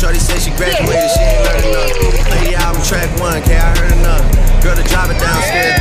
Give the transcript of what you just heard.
Shorty said she graduated, she ain't learned enough. Play the album track 1, K, I heard enough. Girl, the driver downstairs.